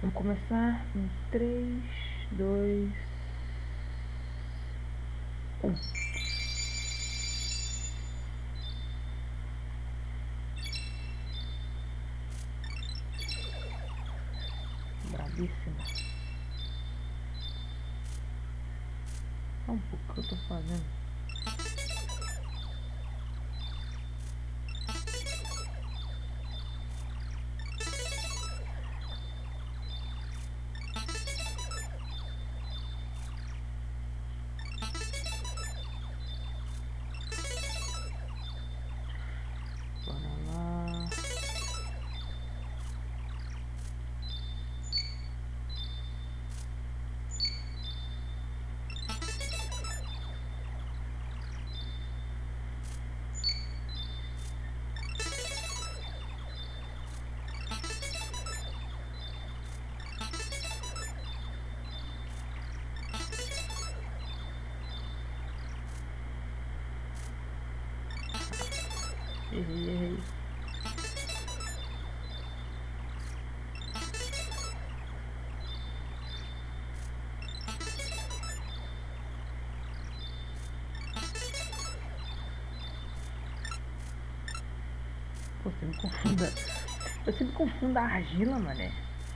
Vamos começar em 3, 2, 1. Bravíssimo. Olha um pouco que eu tô fazendo. Bora lá. Errei. Pô, você me confunda. Você me confunda a argila, mané.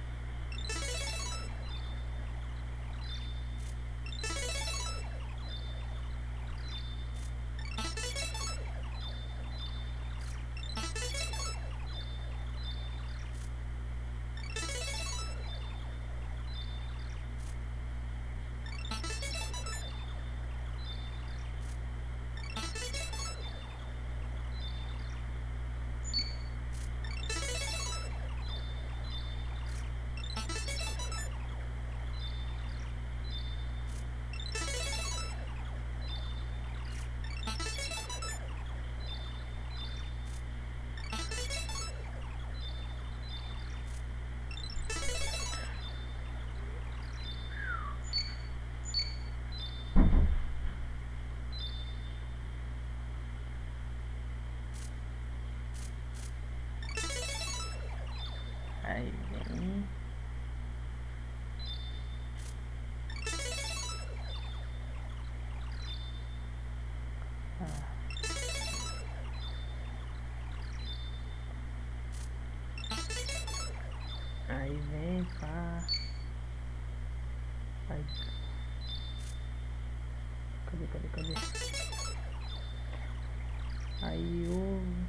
Aí vem. Aí vem, pá. Aí. Cadê? Aí ovo.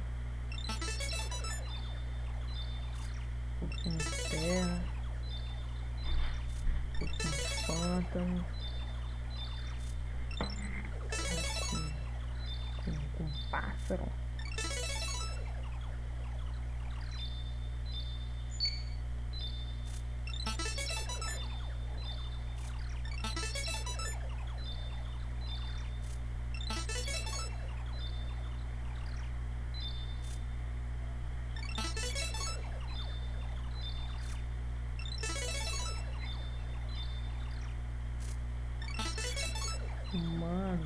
Um pouquinho de terra. Um pouquinho de pântano. Com pássaro. Mano.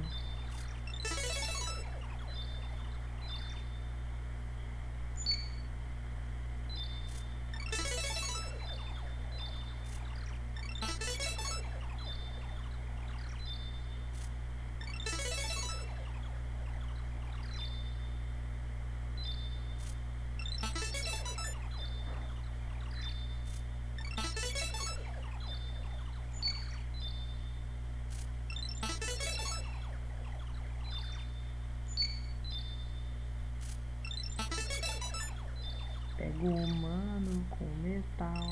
Pega o humano com metal.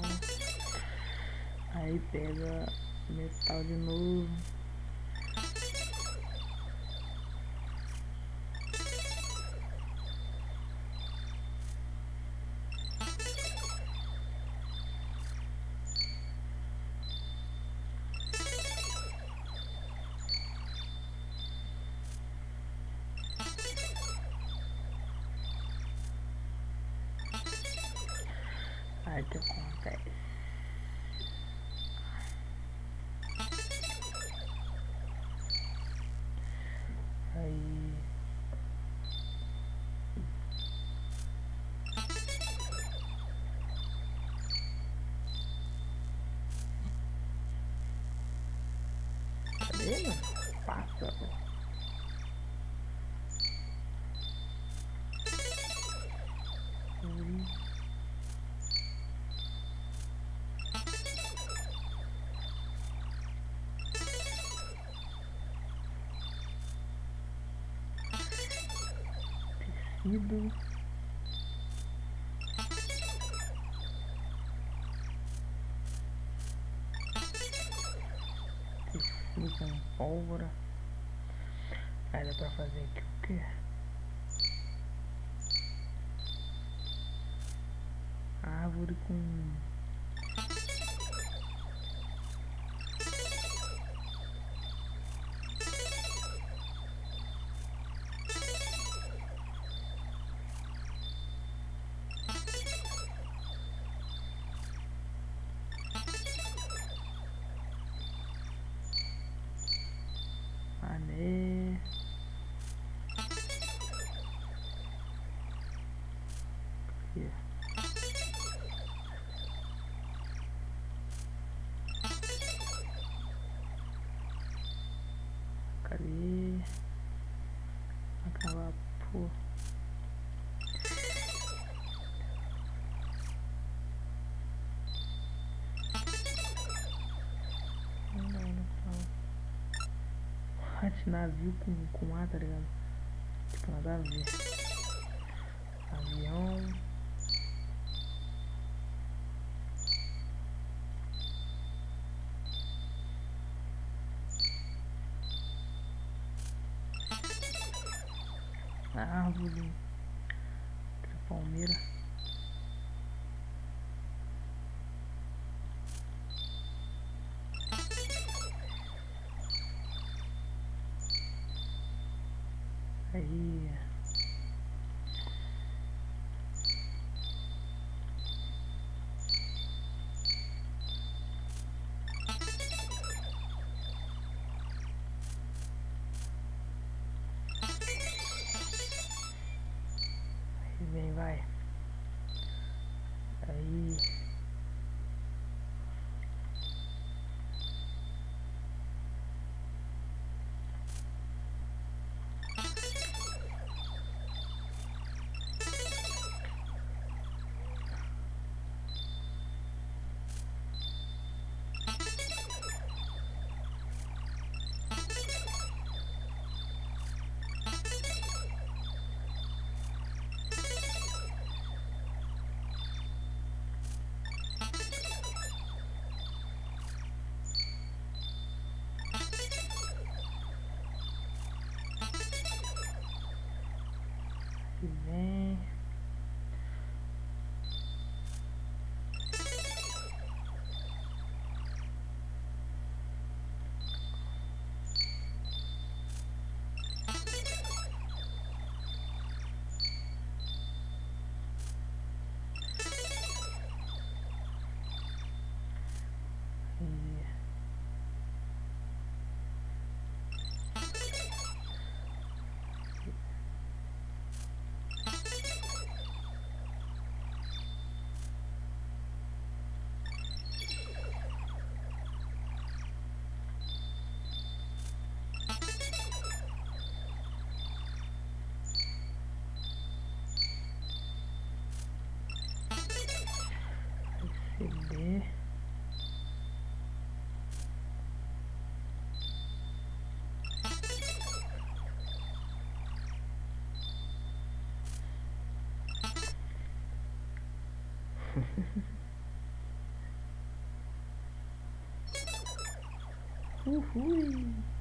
Aí pega metal de novo. Aí o que acontece? Aí Ei, mano, pássaro. Tecido. Tecido com pólvora. Aí dá pra fazer aqui o quê? Árvore com... Mané. Aqui. Cadê? Aquela porra. Esse navio com ar, tá ligado? Tipo, nada a ver. Avião. Árvore. Palmeira. Aí. Aí vem, vai. Aí. E vem. Receber. Uhul.